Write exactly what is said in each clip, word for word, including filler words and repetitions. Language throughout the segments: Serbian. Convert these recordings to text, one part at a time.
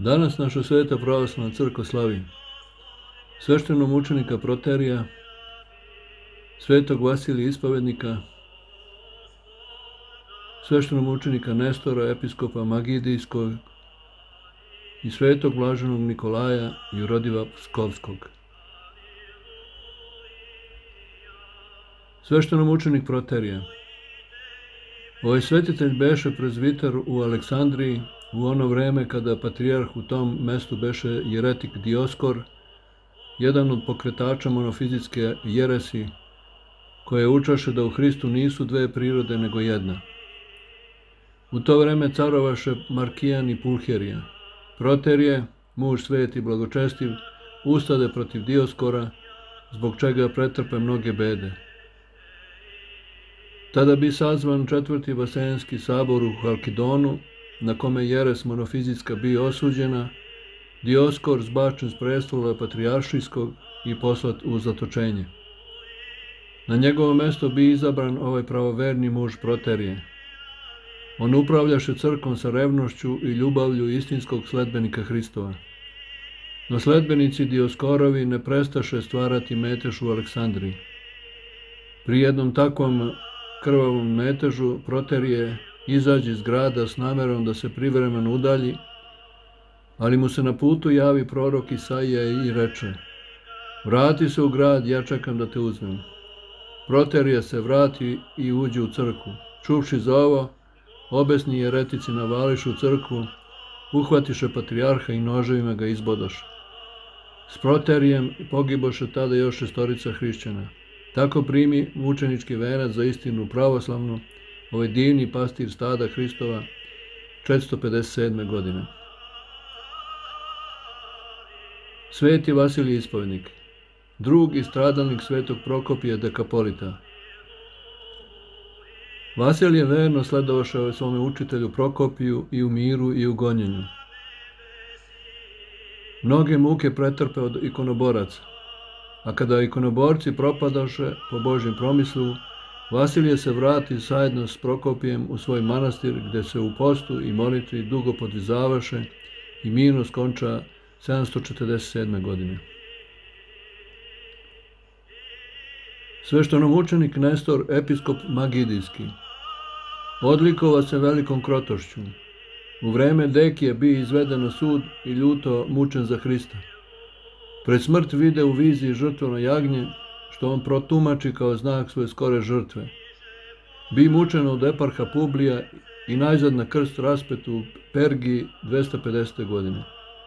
Danas naša sveta pravoslavna crkva slavi sveštenomučenika Proterija, svetog Vasilija Ispovednika, sveštenomučenika Nestora, episkopa Magidijskog i svetog blaženog Nikolaja Jurodiva Pskovskog. Sveštenomučenik Proterija. Ovaj svetitelj beše prezviter u Aleksandriji u ono vreme kada patrijarh u tom mestu beše jeretik Dioskor, jedan od pokretača monofizitske jeresi, koje učaše da u Hristu nisu dve prirode nego jedna. U to vreme carovaše Markijan i Pulherija. Proterije, muž svet i blagočestiv, ustade protiv Dioskora, zbog čega pretrpe mnoge bede. Tada bi sazvan četvrti vaseljenski sabor u Halkidonu, na kome jeres monofizitska bi osuđena, Dioskor zbačen s prestola patrijaršijskog i poslat u zatočenje. Na njegovo mesto bi izabran ovaj pravoverni muž Proterije. On upravljaše crkvom sa revnošću i ljubavlju istinskog sledbenika Hristova. No sledbenici Dioskorovi ne prestaše stvarati metež u Aleksandriji. Pri jednom takvom krvavom metežu Proterije izađe iz grada s namerom da se privremeno udalji, ali mu se na putu javi prorok Isaija i reče: "Vrati se u grad, ja čekam da te uzmem." Proterije se vrati i uđe u crkvu. Čuvši za ovo, obesni jeretici navališu u crkvu, uhvatiše patrijarha i noževima ga izbodoše. S Proterijem pogiboše tada još šestorica hrišćana. Tako primi mučenički venac za istinu pravoslavnu ovaj divni pastir stada Hristova četiristo pedeset sedme. godine. Sveti Vasilij Ispovednik, drug i stradalnik svetog Prokopija Dekapolita. Vasilije verno sledovaše svome učitelju Prokopiju i u miru i u gonjenju. Mnoge muke pretrpe od ikonoboraca, a kada ikonoborci propadaše po Božjem promislu, Vasilije se vrati zajedno s Prokopijem u svoj manastir, gde se u postu i molitvi dugo podvizavaše i mirno skonča sedamsto četrdeset sedme. godine. Sveštenomučenik Nestor, episkop Magidijski. Odlikova se velikom krotošću. U vreme Dekije bi izveden na sud i ljuto mučen za Hrista. Pred smrt vide u viziji žrtveno jagnje, što on protumači kao znak svoje skore žrtve. Bi mučen od eparha Publija i najzad na krst raspet u Pergiji dvesta pedesete. godine.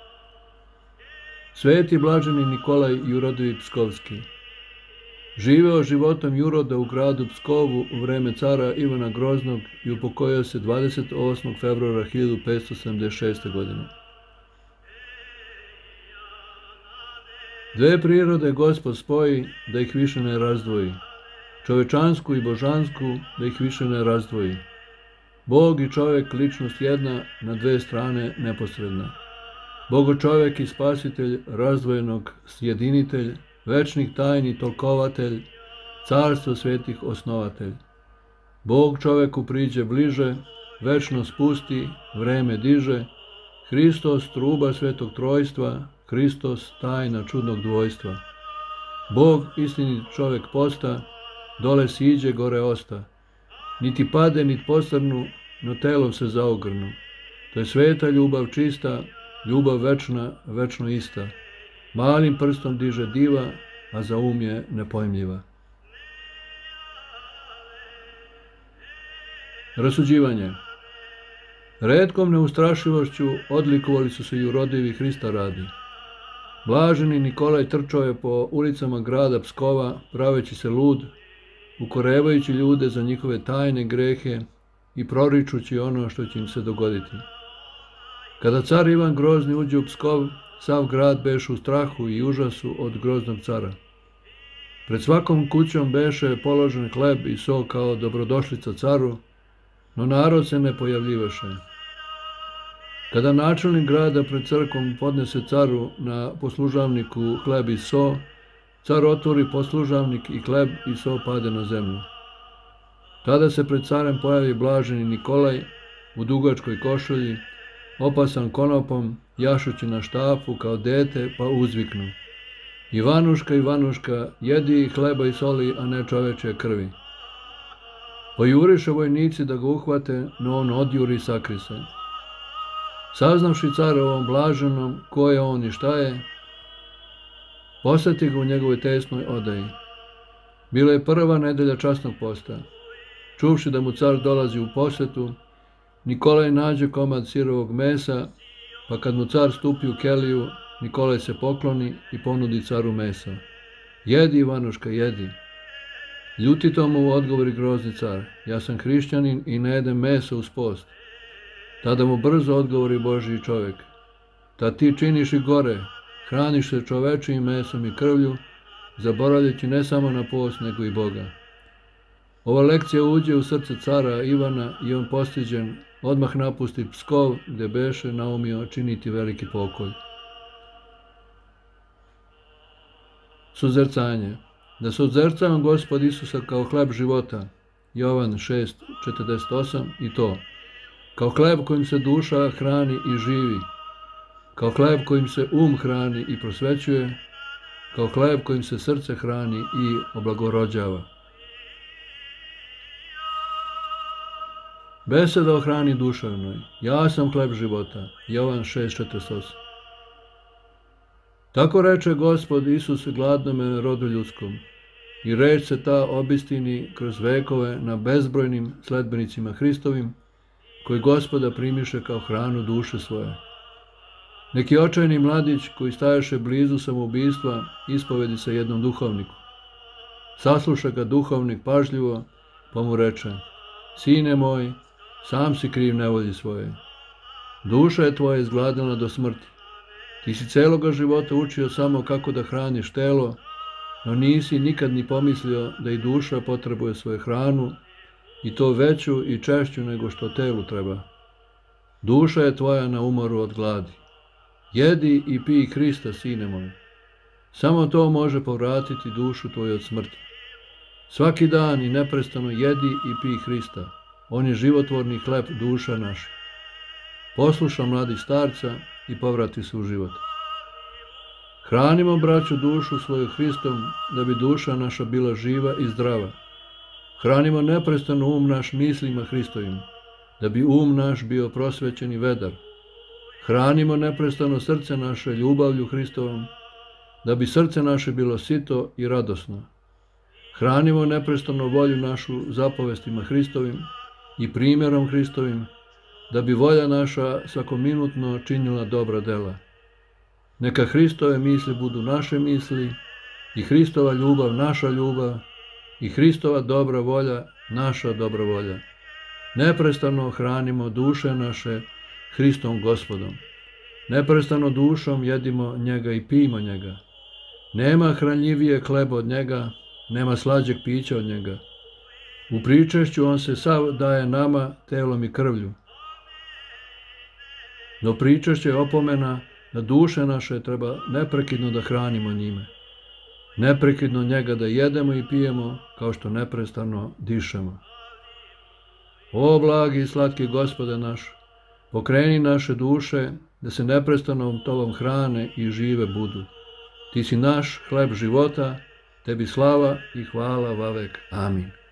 Sveti blaženi Nikolaj Jurodivi Pskovski. Živeo životom Juroda u gradu Pskovu u vreme cara Ivana Groznog i upokojio se dvadeset osmog februara hiljadu petsto sedamdeset šeste. godine. Dve prirode Gospod spoji, da ih više ne razdvoji. Čovečansku i božansku, da ih više ne razdvoji. Bog i čovek ličnost jedna, na dve strane neposredna. Bogo čovek i spasitelj, razdvojenog sjedinitelj, večnih tajni tolkovatelj, carstvo svetih osnovatelj. Bog čoveku priđe bliže, večno spusti, vreme diže, Hristos truba svetog trojstva, Hristos tajna čudnog dvojstva. Bog istinit čovek posta, dole siđe, gore osta. Niti pade, niti posrnu, no telom se zaogrnu. To je sveta ljubav čista, ljubav večna, večno ista. Malim prstom diže diva, a za um je nepojmljiva. Rasuđivanje. Retkom neustrašivošću odlikovali su se Jurodivi Hrista radi. Blaženi Nikolaj trčao je po ulicama grada Pskova, praveći se lud, ukorevajući ljude za njihove tajne grehe i proričući ono što će im se dogoditi. Kada car Ivan Grozni uđe u Pskov, sav grad beše u strahu i užasu od groznog cara. Pred svakom kućom beše položen hleb i so kao dobrodošlica caru, no narod se ne pojavljivaše. Kada načelnik grada pred crkvom podnese caru na poslužavniku hleb i so, car otvori poslužavnik i hleb i so pade na zemlju. Tada se pred carem pojavi blaženi Nikolaj u dugačkoj košulji, opasan konopom, jašući na štapu kao dete, pa uzviknu: Ivanuška, Ivanuška, jedi hleba i soli, a ne čovečje krvi. Pojuriše vojnici da ga uhvate, no on odjuri i sakri se. Saznavši carovom blaženom ko je on i šta je, posjeti ga u njegovoj tesnoj odaji. Bila je prva nedelja časnog posta. Čuvši da mu car dolazi u posjetu, Nikolaj nađe komad sirovog mesa, pa kad mu car stupi u keliju, Nikolaj se pokloni i ponudi caru mesa. Jedi, Ivanuška, jedi. Ljutito mu odgovori grozni car: Ja sam hrišćanin i ne jedem meso uz post. Tada mu brzo odgovori Božji čovjek: Ta ti činiš i gore, hraniš se čovečijim mesom i krvlju, zaboravljajući ne samo na post, nego i Boga. Ova lekcija uđe u srce cara Ivana i on postiđen odmah napusti Pskov, gde beše naumio činiti veliki pokolj. Suzercanje. Da suzercavam Gospod Isusa kao hleb života, Jovan šest četrdeset osam, i to: kao hleb kojim se duša hrani i živi, kao hleb kojim se um hrani i prosvećuje, kao hleb kojim se srce hrani i oblagorođava. Beseda o hrani duševnoj. Ja sam hleb života, Jovan šest četrdeset osam. Tako reče Gospod Isus gladnome rodu ljudskom, i reč se ta obistini kroz vekove na bezbrojnim sledbenicima Hristovim, koji Gospoda primiše kao hranu duše svoje. Neki očajni mladić koji stajaše blizu samoubistva ispovedi se jednom duhovniku. Sasluša ga duhovnik pažljivo, pa mu reče: Sine moj, sam si kriv nevolji svoje. Duša je tvoja izgladnila do smrti. Ti si celoga života učio samo kako da hraniš telo, no nisi nikad ni pomislio da i duša potrebuje svoju hranu, i to veću i češću nego što telu treba. Duša je tvoja na umoru od gladi. Jedi i pij Hrista, sine moj. Samo to može povratiti dušu tvoju od smrti. Svaki dan i neprestano jedi i pij Hrista. On je životvorni hleb duša naša. Posluša mladih starca i povrati se u život. Hranimo, braću, dušu svoju Hristom, da bi duša naša bila živa i zdrava. Hranimo neprestano um naš mislima Hristovim, da bi um naš bio prosvećen i vedar. Hranimo neprestano srce naše ljubavlju Hristovom, da bi srce naše bilo sito i radosno. Hranimo neprestano volju našu zapovestima Hristovim i primjerom Hristovim, da bi volja naša svakominutno činila dobra dela. Neka Hristove misli budu naše misli, i Hristova ljubav naša ljubav, i Hristova dobra volja naša dobra volja. Neprestano hranimo duše naše Hristom Gospodom. Neprestano dušom jedimo njega i pijmo njega. Nema hranljivije hleba od njega, nema slađeg pića od njega. U pričešću on se sav daje nama telom i krvlju. No pričešće je opomena da duše naše treba neprekidno da hranimo njime. Neprekidno njega da jedemo i pijemo, kao što neprestano dišemo. O blagi i slatki Gospode naš, pokreni naše duše, da se neprestano tobom hrane i žive budu. Ti si naš hleb života, tebi slava i hvala vavek. Amin.